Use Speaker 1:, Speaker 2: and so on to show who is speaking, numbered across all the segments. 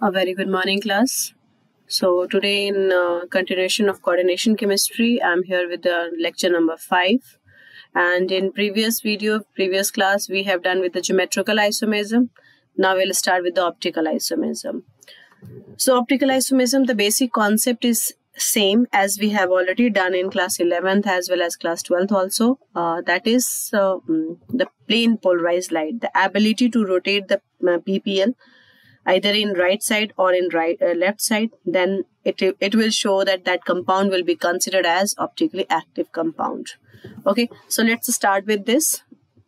Speaker 1: A very good morning, class. So today in continuation of coordination chemistry, I'm here with the lecture number 5. And in previous class, we have done with the geometrical isomerism. Now we'll start with the optical isomerism. So optical isomerism, the basic concept is same as we have already done in class 11th as well as class 12th also. That is the plane polarized light, the ability to rotate the PPL either in right side or in left side, then it will show that compound will be considered as optically active compound. Okay, so let's start with this.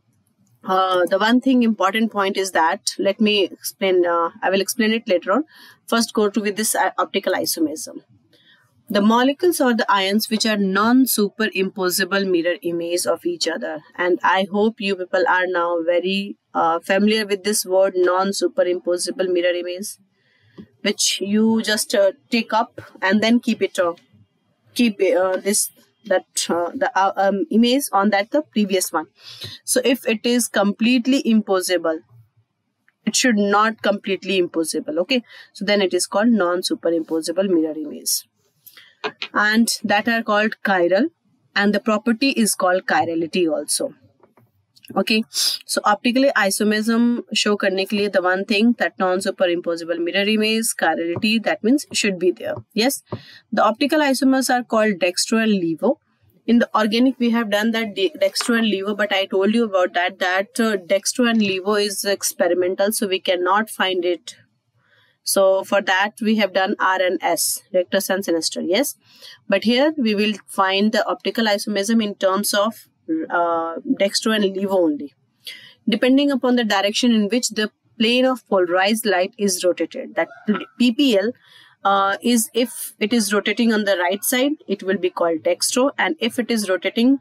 Speaker 1: The one thing important point is that, let me explain, I will explain it later on. First go to with this optical isomerism. The molecules or the ions which are non-superimposable mirror image of each other. And I hope you people are now very familiar with this word non-superimposable mirror image, which you just take up and then keep it the image on the previous one. So if it is completely impossible, it should not completely impossible. Okay, so then it is called non-superimposable mirror image. And that are called chiral, and the property is called chirality also. Okay, so optically isomerism show करने के लिए the one thing that non-superimposable mirror image, chirality, that means should be there. Yes, the optical isomers are called dextro and levo. In the organic we have done that dextro and levo, but I told you about that dextro and levo is experimental, so we cannot find it. So for that we have done R and S, rectus and sinister, yes. But here we will find the optical isomerism in terms of dextro and levo only. Depending upon the direction in which the plane of polarized light is rotated, that PPL is, if it is rotating on the right side, it will be called dextro, and if it is rotating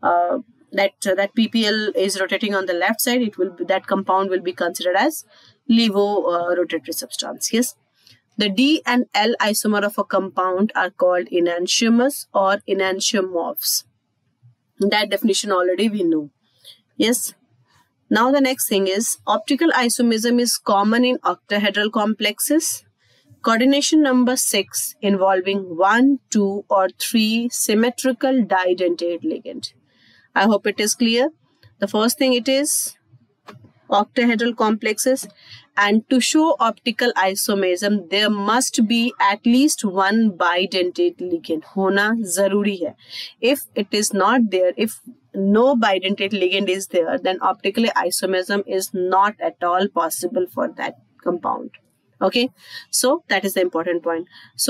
Speaker 1: that PPL is rotating on the left side, it will be, that compound will be considered as levo rotatory substance. Yes, the D and L isomer of a compound are called enantiomers or enantiomorphs. That definition already we know. Yes. Now the next thing is optical isomerism is common in octahedral complexes. Coordination number 6 involving 1, 2 or 3 symmetrical didentate ligand. I hope it is clear. The first thing it is octahedral complexes, and to show optical isomerism there must be at least one bidentate ligand hona zaruri hai. If it is not there, if no bidentate ligand is there, then optical isomerism is not at all possible for that compound. Okay, so that is the important point.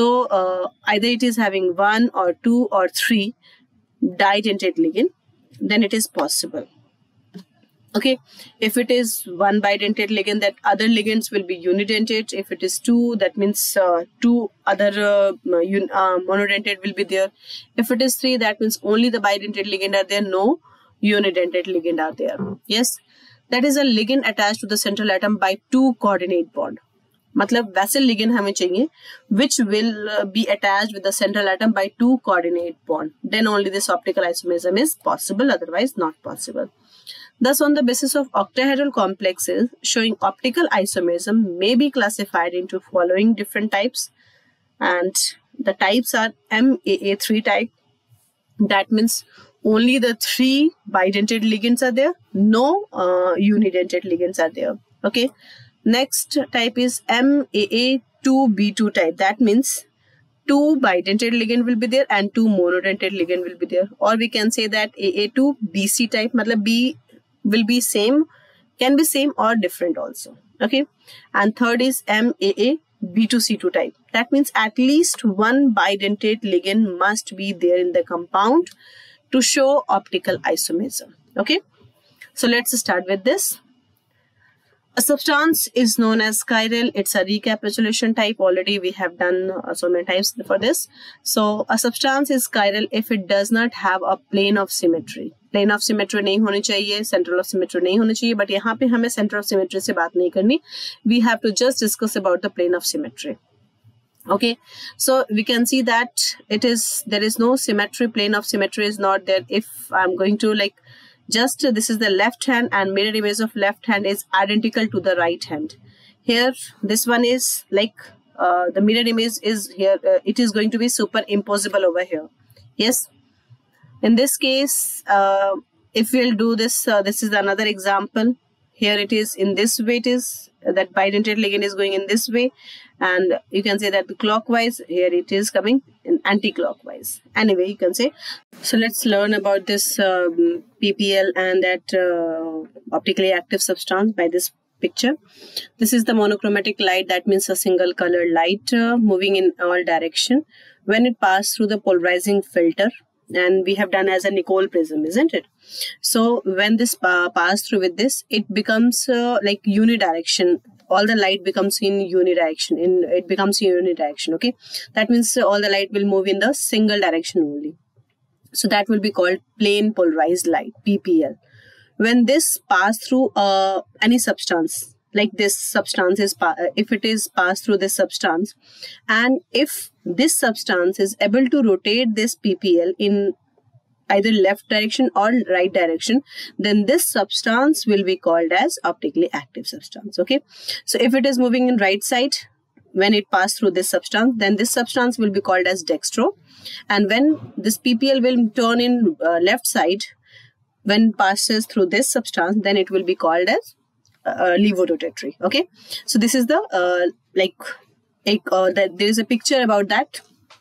Speaker 1: So either it is having 1 or 2 or 3 didentate ligand, then it is possible. Okay, if it is one bidentate ligand, that other ligands will be unidentate. If it is 2, that means 2 other monodentate will be there. If it is 3, that means only the bidentate ligand are there, no unidentate ligand are there. Yes, that is a ligand attached to the central atom by 2 coordinate bond. मतलब वैसे ligand हमें चाहिए which will be attached with the central atom by 2 coordinate bond. Then only this optical isomerism is possible, otherwise not possible. Thus, on the basis of octahedral complexes showing optical isomerism may be classified into following different types, and the types are MAA3 type. That means only the 3 bidentate ligands are there, no unidentate ligands are there. Okay. Next type is MAA2B2 type. That means 2 bidentate ligand will be there and 2 monodentate ligand will be there. Or we can say that AA2BC type, matlab B will be same, can be same or different also. Okay. And third is MAA B2C2 type. That means at least one bidentate ligand must be there in the compound to show optical isomerism. Okay. So let's start with this. A substance is known as chiral. It's a recapitulation type. Already we have done so many times for this. So a substance is chiral if it does not have a plane of symmetry. Plane of symmetry नहीं होनी चाहिए, central of symmetry नहीं होनी चाहिए. But यहाँ पे हमें center of symmetry से बात नहीं करनी. We have to just discuss about the plane of symmetry. Okay, so we can see that there is no symmetry. Plane of symmetry is not there. If I'm going to just this is the left hand and mirror image of left hand is identical to the right hand. Here this one is like the mirror image is here, it is going to be superimposable over here. Yes, in this case if we'll do this, this is another example. Here it is in this way, it is that bidentate ligand is going in this way, and you can say that clockwise, here it is coming in anti-clockwise. Anyway, you can say. So let's learn about this PPL and that optically active substance by this picture. This is the monochromatic light, that means a single color light moving in all direction when it passes through the polarizing filter, and we have done as a Nicol prism, isn't it? So when this pass through with this, it becomes like unidirection. All the light becomes in unidirection. It becomes unidirection. Okay, that means all the light will move in the single direction only. So that will be called plane polarized light, PPL. When this pass through any substance, like this substance is if it is passed through this substance, and if this substance is able to rotate this PPL in either left direction or right direction, then this substance will be called as optically active substance. Okay, so if it is moving in right side, when it passes through this substance, then this substance will be called as dextro, and when this PPL will turn in left side, when passes through this substance, then it will be called as levorotatory. Okay, so this is the that there is a picture about that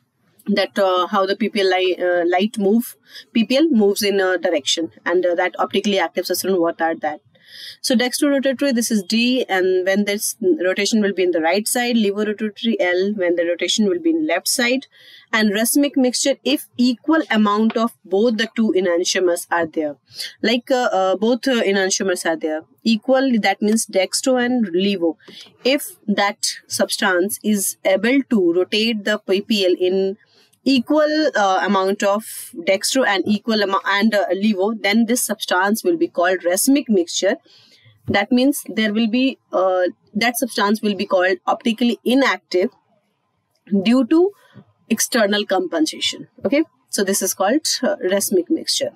Speaker 1: how the PPL light move. PPL moves in a direction, and that optically active substance, what are that? So dextrorotatory, this is D, and when this rotation will be in the right side. Levorotatory, L, when the rotation will be in left side. And racemic mixture, if equal amount of both the two enantiomers are there. Like both enantiomers are there. Equal, that means dextro and levo. If that substance is able to rotate the PPL in equal amount of dextro and equal amount and levo, then this substance will be called racemic mixture. That means there will be that substance will be called optically inactive due to external compensation. Okay, so this is called racemic mixture.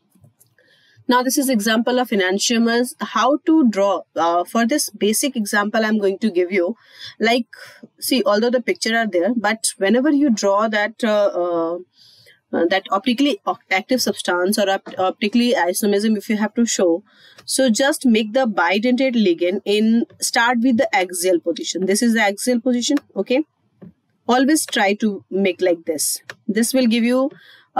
Speaker 1: Now this is example of enantiomers. How to draw? For this basic example I'm going to give you, like, see, although the picture are there, but whenever you draw that that optically active substance or optically isomerism, if you have to show, so just make the bidentate ligand in, start with the axial position. This is the axial position. Okay, always try to make like this. This will give you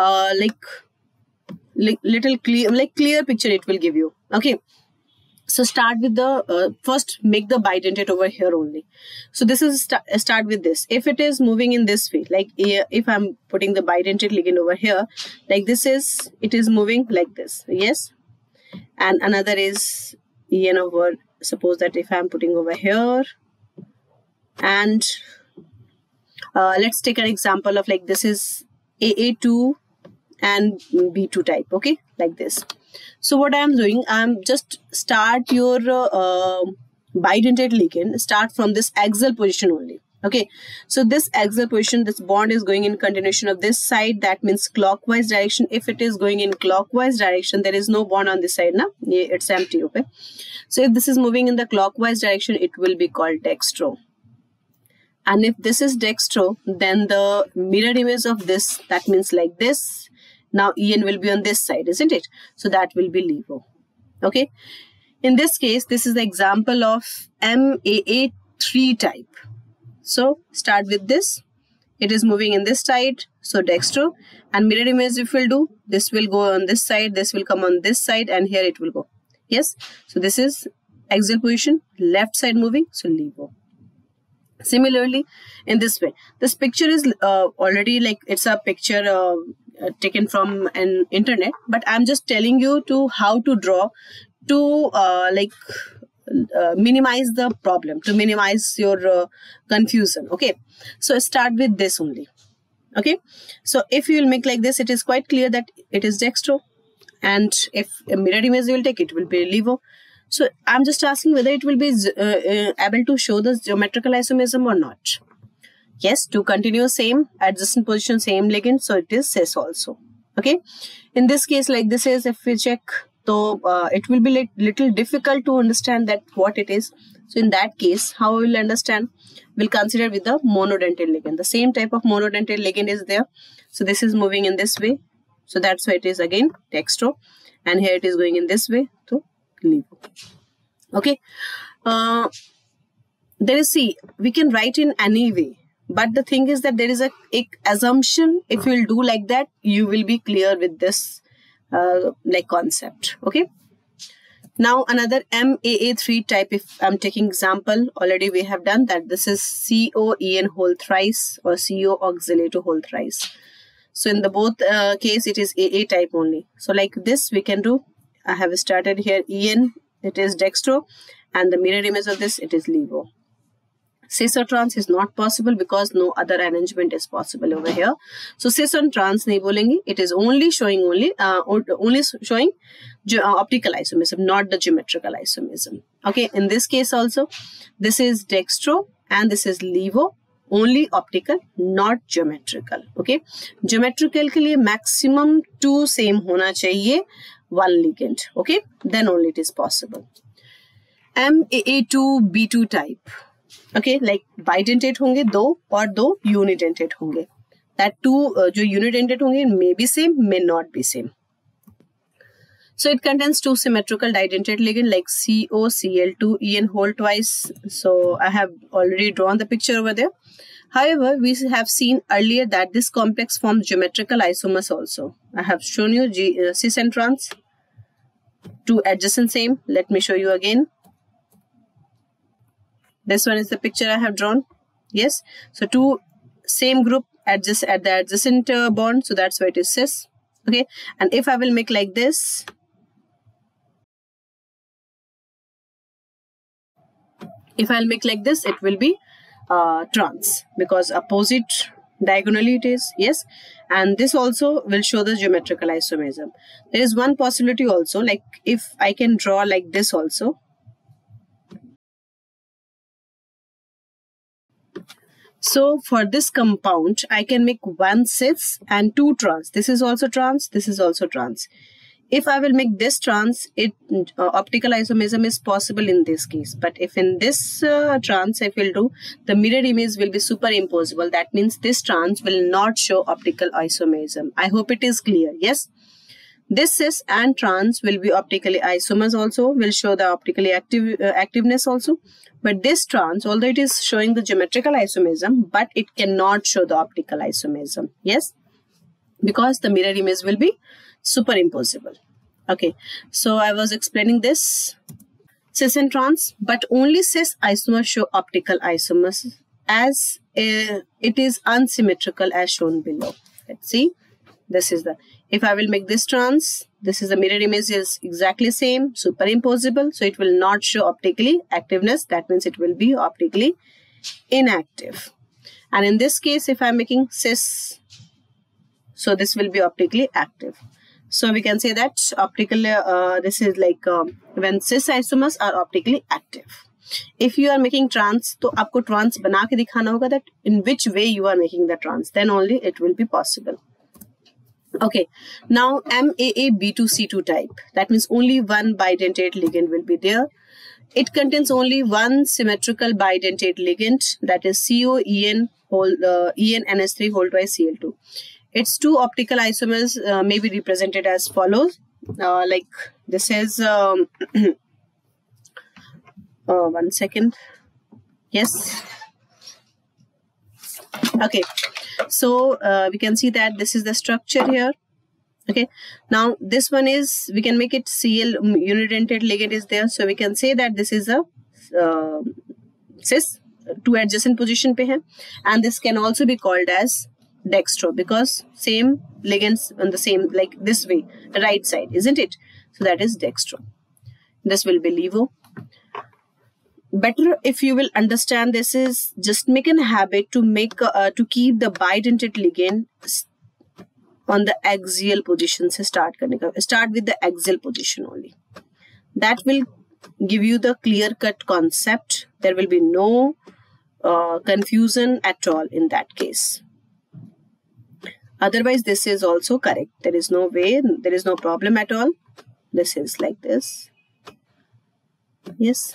Speaker 1: little clear picture it will give you. Okay, so start with the first make the bidentate over here only. So this is start with this. If it is moving in this way, like if I'm putting the bidentate ligand over here, like this is, it is moving like this. Yes, and another is EN over, suppose that if I'm putting over here, and let's take an example of like this is AA2 and B2 type. Okay, like this. So what I am doing, I'm just start your bidentate ligand, start from this axial position only. Okay, so this axial position, this bond is going in continuation of this side, that means clockwise direction. If it is going in clockwise direction, there is no bond on this side now, it's empty. Okay, so if this is moving in the clockwise direction, it will be called dextro. And if this is dextro, then the mirror image of this, that means like this. Now EN will be on this side, isn't it? So that will be levo. Okay. In this case, this is the example of MAA3 type. So start with this. It is moving in this side, so dextro. And mirror image if we'll do, this will go on this side, this will come on this side, and here it will go. Yes. So this is axial position, left side moving, so levo. Similarly, in this way, this picture is already like it's a picture taken from an internet, but I'm just telling you to how to draw to minimize the problem, to minimize your confusion. Okay, so start with this only. Okay, so if you will make like this, it is quite clear that it is dextro, and if a mirror image you will take, it will be levo. So I'm just asking whether it will be able to show the geometrical isomerism or not. Yes, to continue same adjacent position, same ligand, so it is cis also. Okay, in this case, like this is, if we check So it will be little difficult to understand that what it is. So in that case, how we will understand? We'll consider with the monodentate ligand. The same type of monodentate ligand is there. So this is moving in this way. So that's why it is again dextro. And here it is going in this way. So levo. Okay. There is, see, we can write in any way. But the thing is that there is a assumption. If you will do like that, you will be clear with this like concept. Okay. Now another MAA3 type, if I'm taking example, already we have done that. This is COEN whole thrice or CO oxalato whole thrice. So in the both case, it is AA type only. So like this we can do. I have started here EN, it is dextro, and the mirror image of this, it is levo. Cis or trans is not possible because no other arrangement is possible over here. So cis and trans nahi bolenge. It is only showing optical isomerism, not the geometrical isomerism. Okay, in this case also, this is dextro and this is levo. Only optical, not geometrical. Okay, geometrical के लिए maximum 2 same होना चाहिए, 1 ligand. Okay, then only it is possible. MAA2 B2 type. Okay, like bidentate होंगे 2 और 2 unidentate होंगे. That 2 जो unidentate होंगे may be same, may not be same. So it contains 2 symmetrical didentate ligand like COCl2 EN whole twice. So I have already drawn the picture over there. However, we have seen earlier that this complex forms geometrical isomers also. I have shown you cis and trans. 2 adjacent same. Let me show you again. This one is the picture I have drawn. Yes. So 2 same group at the adjacent bond. So that's why it is cis. Okay. And if I will make like this, if I'll make like this, it will be trans because opposite diagonally it is. Yes. And this also will show the geometrical isomerism. There is one possibility also, like if I can draw like this also. So for this compound, I can make 1 cis and 2 trans. This is also trans. This is also trans. If I will make this trans, optical isomerism is possible in this case. But if in this trans I will do, the mirror image will be superimposable. That means this trans will not show optical isomerism. I hope it is clear. Yes. This cis and trans will be optically isomers also, will show the optically activeness also. But this trans, although it is showing the geometrical isomerism, but it cannot show the optical isomerism. Yes. Because the mirror image will be superimposable. Okay, so I was explaining this. Cis and trans, but only cis isomers show optical isomers as it is unsymmetrical as shown below. Let's see. This is the, if I will make this trans, this is the mirror image is exactly same, superimposable. So it will not show optically activeness. That means it will be optically inactive. And in this case, if I'm making cis, so this will be optically active. So we can say that optical, this is like when cis isomers are optically active. If you are making trans, तो आपको trans बना के दिखाना होगा that in which way you are making the trans. Then only it will be possible. Okay, now MAA-B2C2 type. That means only 1 bidentate ligand will be there. It contains only 1 symmetrical bidentate ligand, that is COEN EN-NH3 whole twice Cl2. Its 2 optical isomers may be represented as follows. Like this is, 1 second. Yes. Okay. So we can see that this is the structure here. Okay. Now this one is, we can make it Cl unidentate ligand is there. So we can say that this is a cis, 2 adjacent position pe hai. And this can also be called as dextro because same ligands on the same, like this way, right side, isn't it? So that is dextro. This will be levo. Better if you will understand this is just make a habit to make to keep the bidentate ligand on the axial position se start karne ka. Start with the axial position only. That will give you the clear-cut concept. There will be no confusion at all in that case. Otherwise, this is also correct. There is no way, there is no problem at all. this is like this. Yes.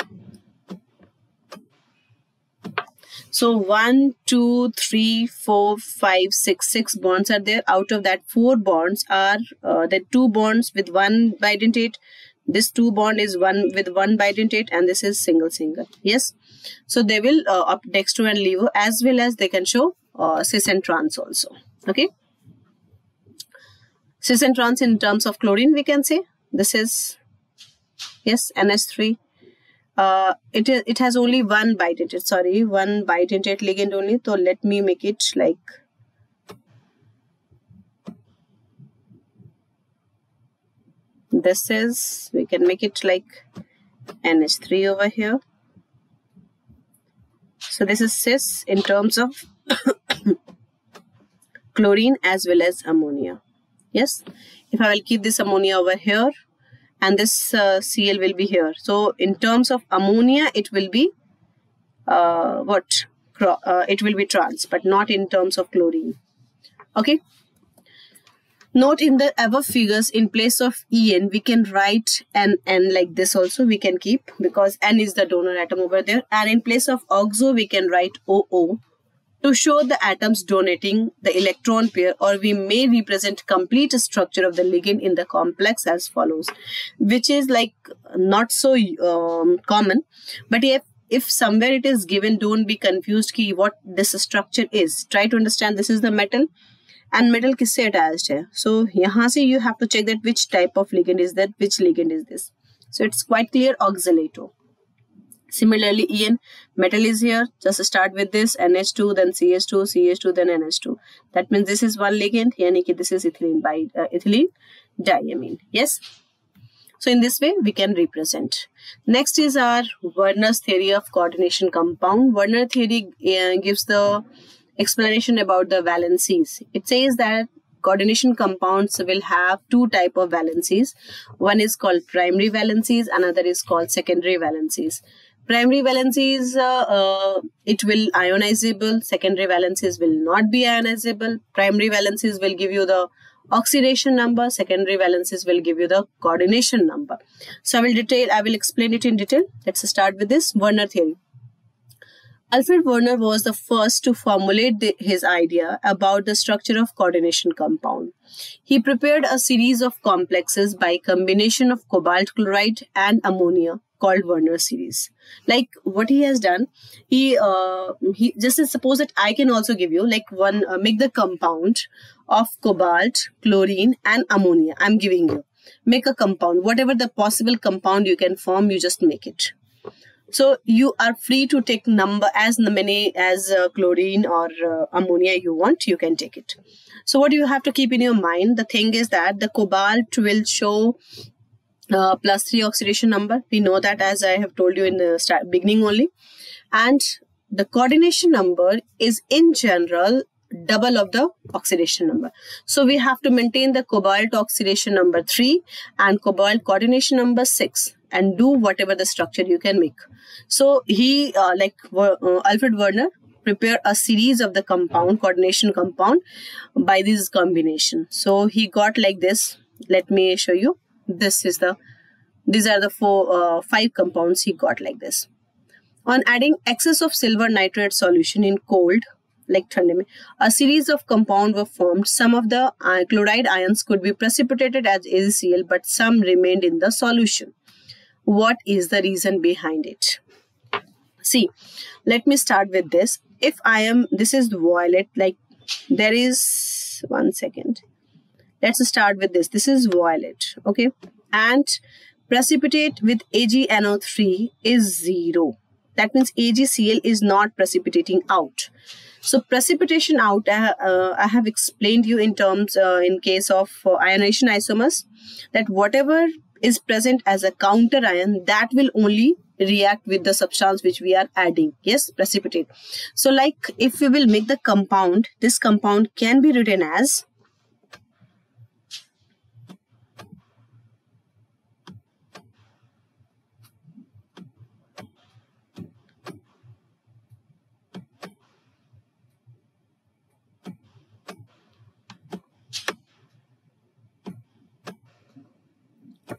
Speaker 1: So 1, 2, 3, 4, 5, 6, 6 bonds are there. Out of that, 4 bonds are the 2 bonds with one bidentate. This 2 bond is one with one bidentate, and this is single. Yes. So they will up dextro and levo, as well as they can show cis and trans also. Okay. Cis and trans in terms of chlorine, we can say this is, yes, NH3. It has only one bidentate ligand only. So let me make it like this is, we can make it like NH3 over here. So this is cis in terms of chlorine as well as ammonia. Yes, if I will keep this ammonia over here and this Cl will be here. So in terms of ammonia, it will be it will be trans, but not in terms of chlorine. Okay. Note in the above figures, in place of En, we can write an N like this also. We can keep, because N is the donor atom over there. And in place of oxo, we can write OO to show the atoms donating the electron pair, or we may represent complete structure of the ligand in the complex as follows, which is like not so common. But if somewhere it is given, don't be confused ki what this structure is. Try to understand this is the metal. And metal किससे attached है? So यहाँ से you have to check that which type of ligand is that, which ligand is this. So it's quite clear, oxalato. Similarly, En, metal is here. Just start with this NH2, then CH2, CH2, then NH2. That means this is one ligand. यानी कि this is ethylene diamine. Yes. So in this way we can represent. Next is our Werner's theory of coordination compound. Werner theory gives the explanation about the valencies. It says that coordination compounds will have 2 types of valencies. One is called primary valencies, another is called secondary valencies. Primary valencies, it will ionizable. Secondary valencies will not be ionizable. Primary valencies will give you the oxidation number. Secondary valencies will give you the coordination number. So I will explain it in detail. Let's start with this Werner theory. Alfred Werner was the first to formulate his idea about the structure of coordination compound. He prepared a series of complexes by combination of cobalt chloride and ammonia called Werner series. Like what he has done, he just suppose that I can also give you like one, make the compound of cobalt, chlorine and ammonia. I'm giving you. Make a compound. Whatever the possible compound you can form, you just make it. So you are free to take number as many as chlorine or ammonia you want, you can take it. So what you have to keep in your mind, the thing is that the cobalt will show +3 oxidation number. We know that, as I have told you in the beginning only. And the coordination number is in general double of the oxidation number. So we have to maintain the cobalt oxidation number 3 and cobalt coordination number 6 and do whatever the structure you can make. So he Alfred Werner prepared a series of the compound, coordination compound, by this combination. So he got like this. Let me show you. These are the 5 compounds he got like this. On adding excess of silver nitrate solution in cold, like ठंडे में, a series of compounds were formed. Some of the chloride ions could be precipitated as AgCl, but some remained in the solution. What is the reason behind it? See, let me start with this. If this is violet, like there is, one second. Let's start with this. This is violet, okay? And precipitate with AgNO3 is 0. That means AgCl is not precipitating out. So precipitation out, I have explained you in terms, in case of ionization isomers, that whatever is present as a counter ion, that will only react with the substance which we are adding. Yes, precipitate. So like if we will make the compound, this compound can be written as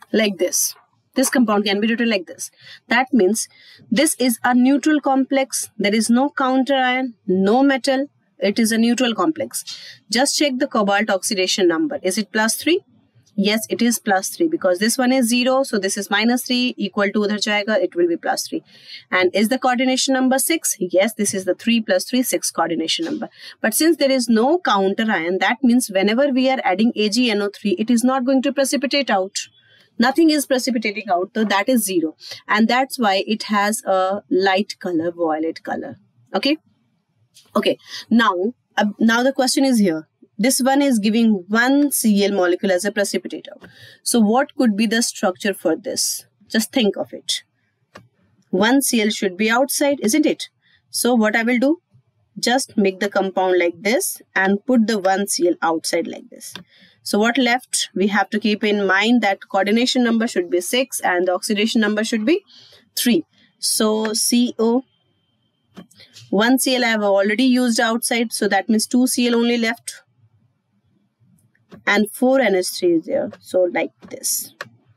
Speaker 1: like this. This compound can be written like this. That means this is a neutral complex. There is no counter ion, no metal. It is a neutral complex. Just check the cobalt oxidation number. Is it +3? Yes, it is +3 because this one is 0. So this is -3 equal to udhar jayega. It will be +3. And is the coordination number 6? Yes, this is the 3 + 3, 6 coordination number. But since there is no counter ion, that means whenever we are adding AgNO3, it is not going to precipitate out. Nothing is precipitating out, so that is 0. And that's why it has a light color, violet color. Okay. Okay. Now the question is here. This one is giving one Cl molecule as a precipitator. So what could be the structure for this? Just think of it. One Cl should be outside, isn't it? So what I will do? Just make the compound like this and put the one Cl outside like this. So what left? We have to keep in mind that coordination number should be 6 and the oxidation number should be 3. So CO, 1 Cl I have already used outside. So that means 2 Cl only left. And 4 NH3 is there. So like this.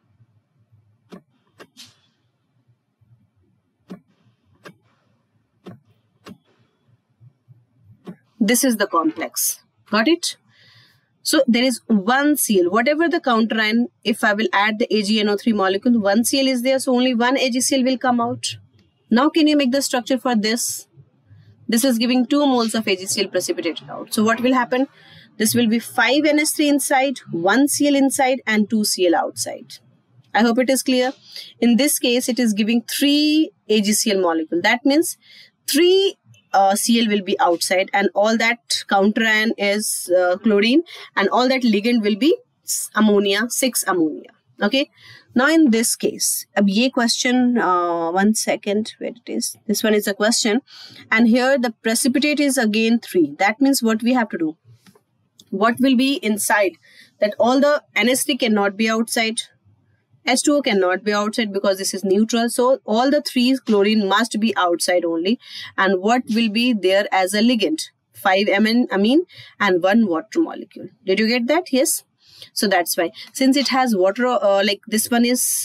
Speaker 1: This is the complex. Got it? So there is one Cl. Whatever the counter ion, if I will add the AgNO3 molecule, one Cl is there. So only one AgCl will come out. Now can you make the structure for this? This is giving 2 moles of AgCl precipitated out. So what will happen? This will be 5 NH3 inside, 1 Cl inside and 2 Cl outside. I hope it is clear. In this case, it is giving 3 AgCl molecule. That means 3 Cl will be outside and all that counter ion is chlorine and all that ligand will be ammonia, 6 ammonia. Okay. Now in this case, ab ye question, one second, where it is. This one is a question and here the precipitate is again 3. That means what we have to do? What will be inside? That all the NH3 cannot be outside. H2O cannot be outside because this is neutral. So all the 3 chlorine must be outside only. And what will be there as a ligand? 5 amine and 1 water molecule. Did you get that? Yes. So that's why. Since it has water, like this one is,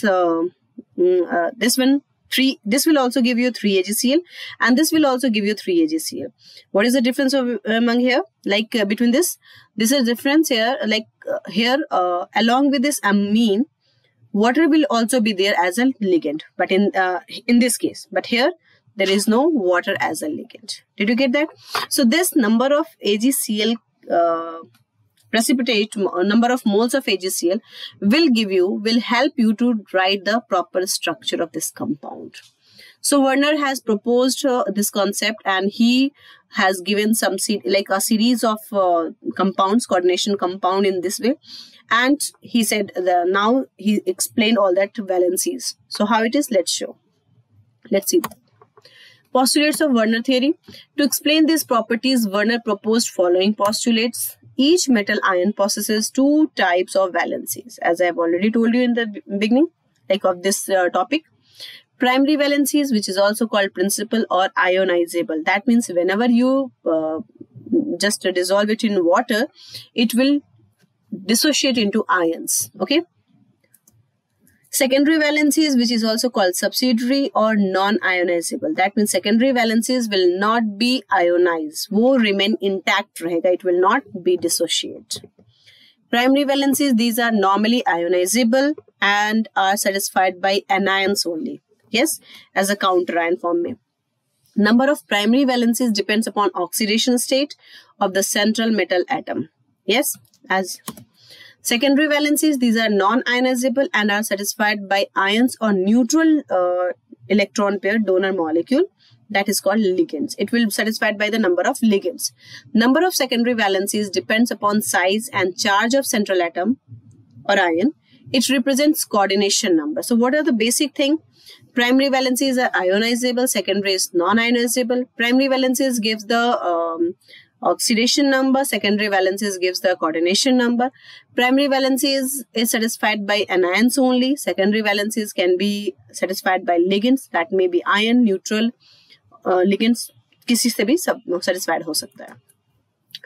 Speaker 1: this one 3, this will also give you 3 AgCl and this will also give you 3 AgCl. What is the difference among here? Like between this is difference here, like here along with this amine, water will also be there as a ligand, but in this case, but here there is no water as a ligand. Did you get that? So this number of AgCl precipitate, number of moles of AgCl will help you to write the proper structure of this compound. So Werner has proposed this concept and he has given some like a series of compounds, coordination compound in this way. And he said now he explained all that valencies. So how it is? Let's show. Let's see. Postulates of Werner theory. To explain these properties, Werner proposed following postulates. Each metal ion possesses 2 types of valencies, as I have already told you in the beginning, like of this topic. Primary valencies, which is also called principal or ionizable. That means whenever you just dissolve it in water, it will dissociate into ions. Okay. Secondary valencies, which is also called subsidiary or non-ionizable. That means secondary valencies will not be ionized. वो remain intact रहेगा. It will not be dissociate. Primary valencies, these are normally ionizable and are satisfied by anions only. Yes, as a counter ion form में. Number of primary valencies depends upon oxidation state of the central metal atom. Yes, as secondary valencies, these are non-ionizable and are satisfied by ions or neutral electron pair donor molecule. That is called ligands. It will be satisfied by the number of ligands. Number of secondary valencies depends upon size and charge of central atom or ion. It represents coordination number. So what are the basic thing? Primary valencies are ionizable, secondary is non-ionizable. Primary valencies gives the oxidation number, secondary valencies gives the coordination number. Primary valencies is satisfied by anions only. Secondary valencies can be satisfied by ligands, that may be ion, neutral, ligands किसी से भी सब satisfied हो सकता है.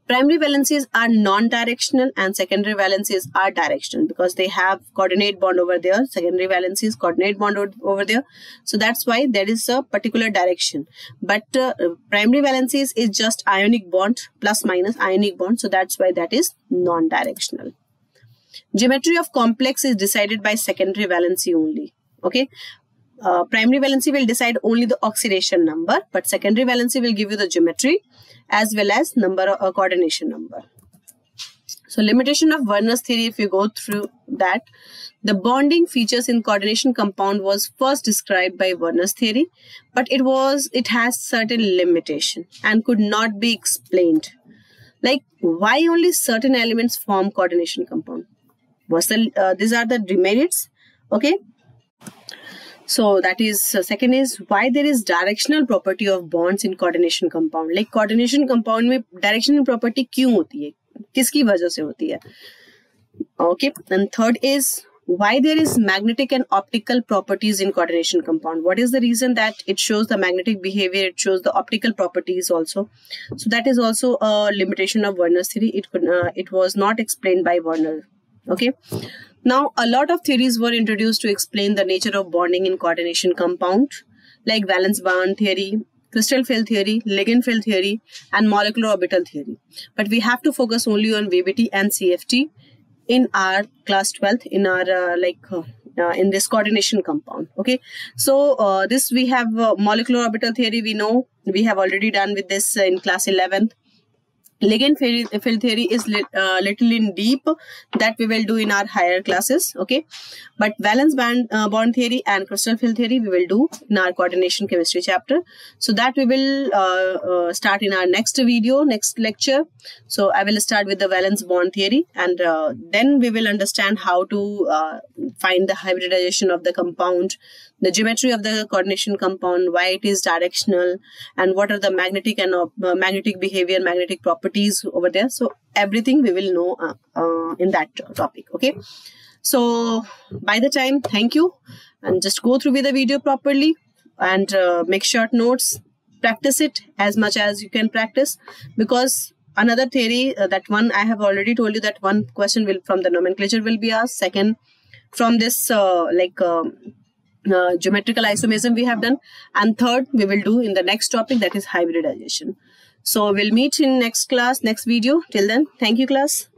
Speaker 1: Primary valencies are non-directional and secondary valencies are directional because they have coordinate bond over there. Secondary valencies coordinate bond over there. So that's why there is a particular direction. But primary valencies is just ionic bond, plus minus ionic bond. So that's why that is non-directional. Geometry of complex is decided by secondary valency only. Okay. Primary valency will decide only the oxidation number, but secondary valency will give you the geometry as well as number or coordination number. So limitation of Werner's theory, if you go through that, the bonding features in coordination compound was first described by Werner's theory, but it has certain limitation and could not be explained. Like why only certain elements form coordination compound? These are the demerits. Okay. So that is second is why there is directional property of bonds in coordination compound. Like coordination compound में directional property क्यों होती है? किसकी वजह से होती है? Okay. And third is why there is magnetic and optical properties in coordination compound. What is the reason that it shows the magnetic behavior? It shows the optical properties also. So that is also a limitation of Werner's theory. It was not explained by Werner. Okay. Now, a lot of theories were introduced to explain the nature of bonding in coordination compound, like valence bond theory, crystal field theory, ligand field theory, and molecular orbital theory. But we have to focus only on VBT and CFT in our class 12th, in our in this coordination compound. Okay, so this we have molecular orbital theory. We know we have already done with this in class 11th. Ligand field theory is little in deep, that we will do in our higher classes. Okay, but valence bond theory and crystal field theory we will do in our coordination chemistry chapter. So that we will start in our next video, next lecture. So I will start with the valence bond theory, and then we will understand how to find the hybridization of the compound, the geometry of the coordination compound, why it is directional, and what are the magnetic and magnetic behavior, magnetic properties over there. So everything we will know in that topic. Okay. So by the time, thank you, and just go through with the video properly and make short notes, practice it as much as you can practice, because another theory, that one I have already told you that one question will from the nomenclature will be asked. Second, from this geometrical isomerism we have done, and third we will do in the next topic, that is hybridization. So we'll meet in next class, next video. Till then, thank you class.